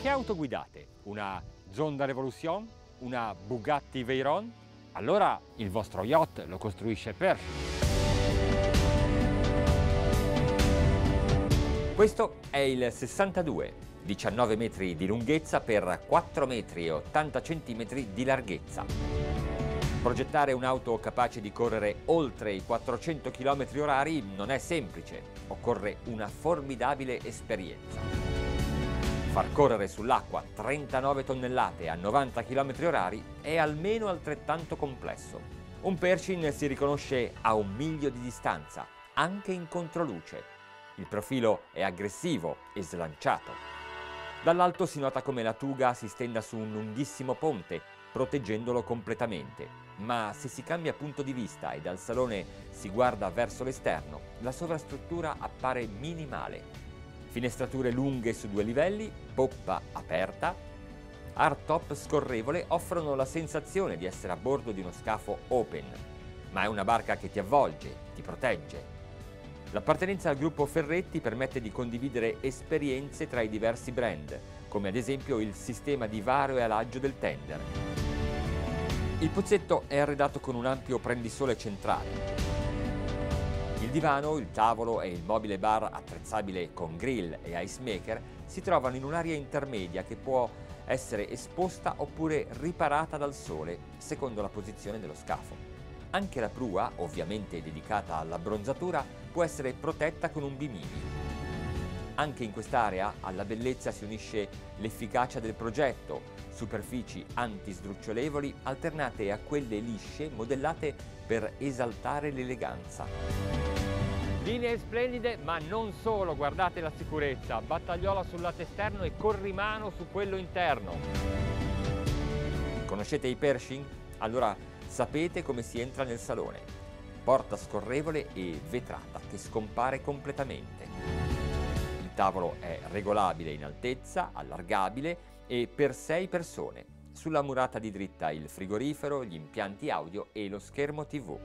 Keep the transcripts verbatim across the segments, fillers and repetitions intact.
Che auto guidate? Una Zonda Revolution? Una Bugatti Veyron? Allora il vostro yacht lo costruisce Pershing. Questo è il sessantadue, diciannove metri di lunghezza per quattro metri e ottanta centimetri di larghezza. Progettare un'auto capace di correre oltre i quattrocento chilometri orari non è semplice, occorre una formidabile esperienza. Far correre sull'acqua trentanove tonnellate a novanta chilometri orari è almeno altrettanto complesso. Un Pershing si riconosce a un miglio di distanza, anche in controluce. Il profilo è aggressivo e slanciato. Dall'alto si nota come la tuga si stenda su un lunghissimo ponte, proteggendolo completamente. Ma se si cambia punto di vista e dal salone si guarda verso l'esterno, la sovrastruttura appare minimale. Finestrature lunghe su due livelli, poppa aperta, hardtop scorrevole offrono la sensazione di essere a bordo di uno scafo open, ma è una barca che ti avvolge, ti protegge. L'appartenenza al gruppo Ferretti permette di condividere esperienze tra i diversi brand, come ad esempio il sistema di varo e alaggio del tender. Il pozzetto è arredato con un ampio prendisole centrale. Il divano, il tavolo e il mobile bar attrezzabile con grill e ice maker si trovano in un'area intermedia che può essere esposta oppure riparata dal sole, secondo la posizione dello scafo. Anche la prua, ovviamente dedicata all'abbronzatura, può essere protetta con un bimini. Anche in quest'area alla bellezza si unisce l'efficacia del progetto, superfici antisdrucciolevoli alternate a quelle lisce modellate per esaltare l'eleganza. Linee splendide, ma non solo, guardate la sicurezza, battagliola sul lato esterno e corrimano su quello interno. Conoscete i Pershing? Allora sapete come si entra nel salone. Porta scorrevole e vetrata che scompare completamente. Il tavolo è regolabile in altezza, allargabile e per sei persone. Sulla murata di dritta il frigorifero, gli impianti audio e lo schermo tivù.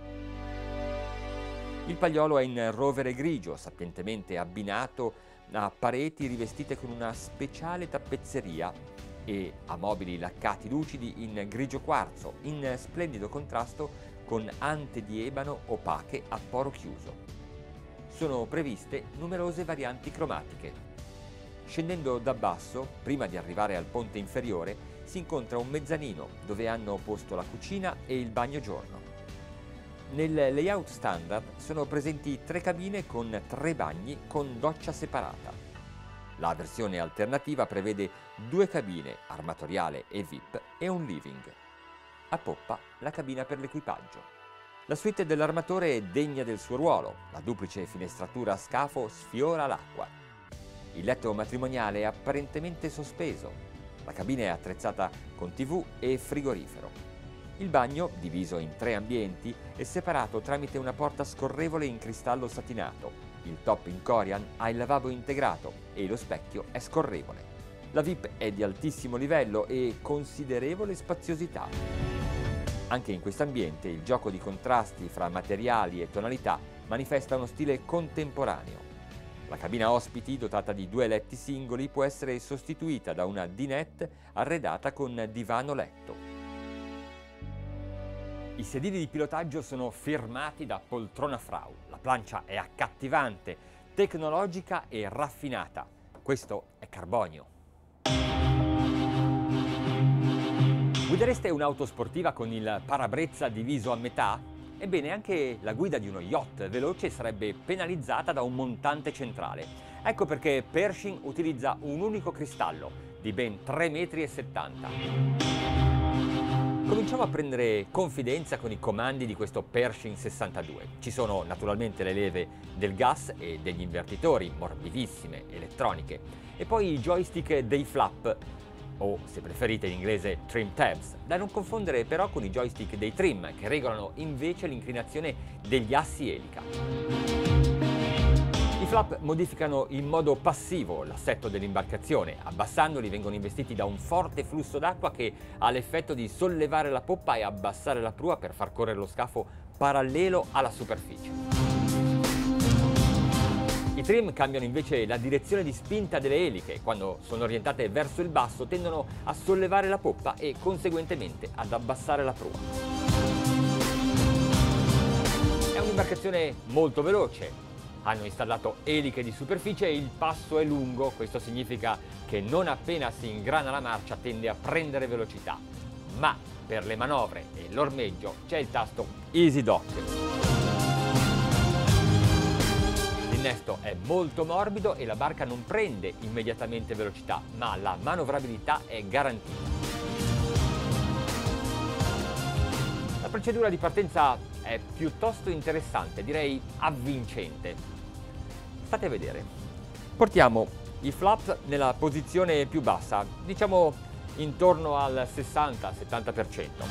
Il pagliolo è in rovere grigio, sapientemente abbinato a pareti rivestite con una speciale tappezzeria e a mobili laccati lucidi in grigio quarzo, in splendido contrasto con ante di ebano opache a poro chiuso. Sono previste numerose varianti cromatiche. Scendendo da basso, prima di arrivare al ponte inferiore, si incontra un mezzanino dove hanno posto la cucina e il bagno giorno. Nel layout standard sono presenti tre cabine con tre bagni con doccia separata. La versione alternativa prevede due cabine, armatoriale e V I P, e un living. A poppa la cabina per l'equipaggio. La suite dell'armatore è degna del suo ruolo, la duplice finestratura a scafo sfiora l'acqua. Il letto matrimoniale è apparentemente sospeso. La cabina è attrezzata con tivù e frigorifero. Il bagno, diviso in tre ambienti, è separato tramite una porta scorrevole in cristallo satinato. Il top in corian ha il lavabo integrato e lo specchio è scorrevole. La V I P è di altissimo livello e considerevole spaziosità. Anche in quest'ambiente il gioco di contrasti fra materiali e tonalità manifesta uno stile contemporaneo. La cabina ospiti, dotata di due letti singoli, può essere sostituita da una dinette arredata con divano letto. I sedili di pilotaggio sono firmati da Poltrona Frau. La plancia è accattivante, tecnologica e raffinata. Questo è carbonio. Guidereste un'auto sportiva con il parabrezza diviso a metà? Ebbene, anche la guida di uno yacht veloce sarebbe penalizzata da un montante centrale. Ecco perché Pershing utilizza un unico cristallo di ben tre virgola settanta metri. Cominciamo a prendere confidenza con i comandi di questo Pershing sessantadue. Ci sono naturalmente le leve del gas e degli invertitori, morbidissime, elettroniche, e poi i joystick dei flap, o se preferite in inglese trim tabs, da non confondere però con i joystick dei trim, che regolano invece l'inclinazione degli assi elica. I flap modificano in modo passivo l'assetto dell'imbarcazione. Abbassandoli vengono investiti da un forte flusso d'acqua che ha l'effetto di sollevare la poppa e abbassare la prua per far correre lo scafo parallelo alla superficie. I trim cambiano invece la direzione di spinta delle eliche. Quando sono orientate verso il basso tendono a sollevare la poppa e conseguentemente ad abbassare la prua. È un'imbarcazione molto veloce. Hanno installato eliche di superficie e il passo è lungo. Questo significa che non appena si ingrana la marcia tende a prendere velocità. Ma per le manovre e l'ormeggio c'è il tasto Easy Dock. L'innesto è molto morbido e la barca non prende immediatamente velocità, ma la manovrabilità è garantita. La procedura di partenza è piuttosto interessante, direi avvincente. State a vedere. Portiamo i flap nella posizione più bassa, diciamo intorno al sessanta settanta per cento.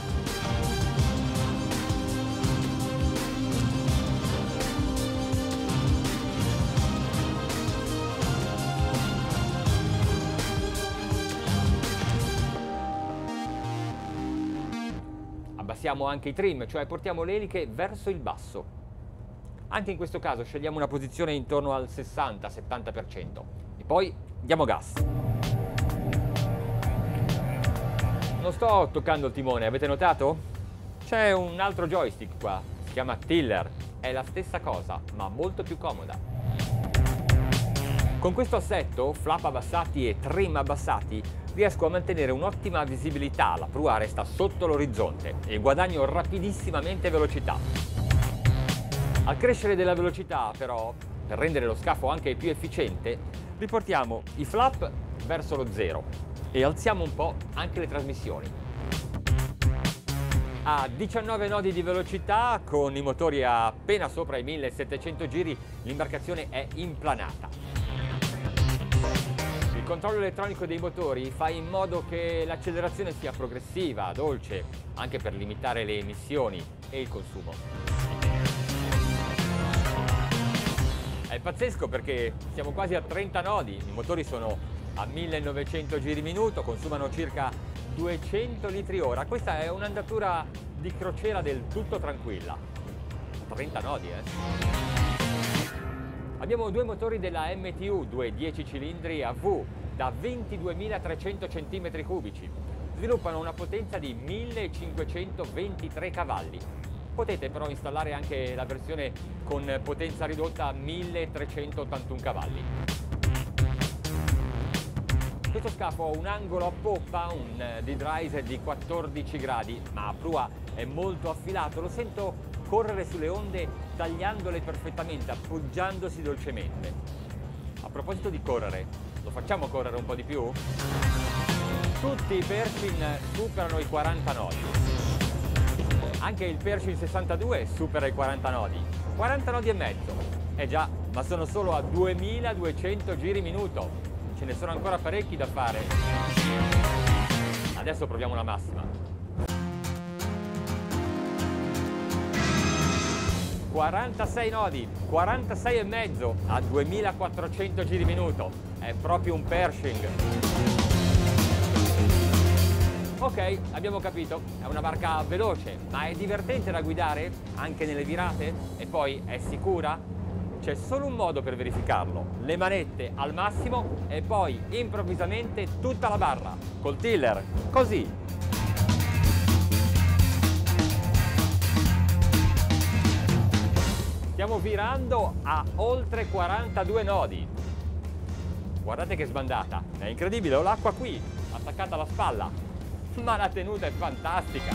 Abbassiamo anche i trim, cioè portiamo le eliche verso il basso. Anche in questo caso scegliamo una posizione intorno al sessanta settanta per cento e poi diamo gas. Non sto toccando il timone, avete notato? C'è un altro joystick qua, si chiama Tiller, è la stessa cosa ma molto più comoda. Con questo assetto, flap abbassati e trim abbassati, riesco a mantenere un'ottima visibilità, la prua resta sotto l'orizzonte e guadagno rapidissimamente velocità. Al crescere della velocità, però, per rendere lo scafo anche più efficiente, riportiamo i flap verso lo zero e alziamo un po' anche le trasmissioni. A diciannove nodi di velocità, con i motori appena sopra i millesettecento giri, l'imbarcazione è implanata. Il controllo elettronico dei motori fa in modo che l'accelerazione sia progressiva, dolce, anche per limitare le emissioni e il consumo. È pazzesco perché siamo quasi a trenta nodi, i motori sono a millenovecento giri minuto, consumano circa duecento litri ora. Questa è un'andatura di crociera del tutto tranquilla. trenta nodi, eh! Abbiamo due motori della M T U, due dieci cilindri a V da ventiduemilatrecento centimetri cubici. Sviluppano una potenza di millecinquecentoventitré cavalli. Potete però installare anche la versione con potenza ridotta a milletrecentottantuno cavalli. Questo scafo ha un angolo a poppa, un D-Rise di quattordici gradi, ma a prua è molto affilato. Lo sento correre sulle onde tagliandole perfettamente, appoggiandosi dolcemente. A proposito di correre, lo facciamo correre un po' di più? Tutti i Pershing superano i quaranta nodi. Anche il Pershing sessantadue supera i quaranta nodi. quaranta nodi e mezzo. Eh già, ma sono solo a duemiladuecento giri minuto. Ce ne sono ancora parecchi da fare. Adesso proviamo la massima. quarantasei nodi, quarantasei e mezzo a duemilaquattrocento giri minuto. È proprio un Pershing. Ok, abbiamo capito, è una barca veloce, ma è divertente da guidare anche nelle virate? E poi è sicura? C'è solo un modo per verificarlo, le manette al massimo e poi improvvisamente tutta la barra, col tiller, così. Stiamo virando a oltre quarantadue nodi. Guardate che sbandata, è incredibile, ho l'acqua qui, attaccata alla spalla, ma la tenuta è fantastica.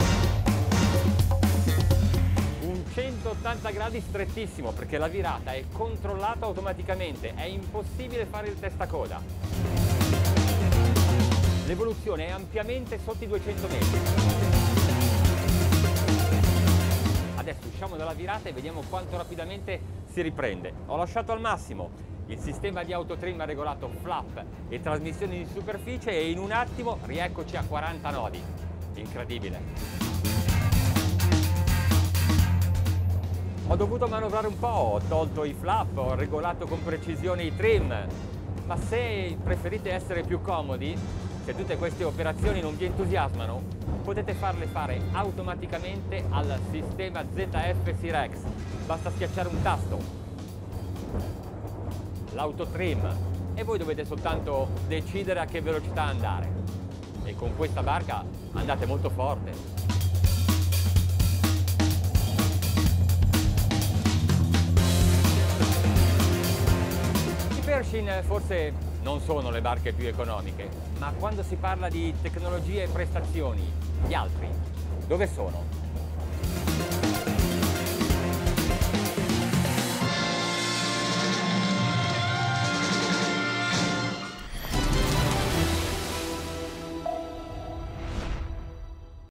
Un centottanta gradi strettissimo perché la virata è controllata automaticamente, è impossibile fare il testacoda. L'evoluzione è ampiamente sotto i duecento metri. Adesso usciamo dalla virata e vediamo quanto rapidamente si riprende. Ho lasciato al massimo. Il sistema di autotrim ha regolato flap e trasmissioni di superficie e in un attimo rieccoci a quaranta nodi. Incredibile. Ho dovuto manovrare un po', ho tolto i flap, ho regolato con precisione i trim. Ma se preferite essere più comodi, se tutte queste operazioni non vi entusiasmano, potete farle fare automaticamente al sistema Z F Sirex. Basta schiacciare un tasto. l'autotrim, e voi dovete soltanto decidere a che velocità andare. E con questa barca andate molto forte. I Pershing forse non sono le barche più economiche, ma quando si parla di tecnologia e prestazioni, gli altri dove sono?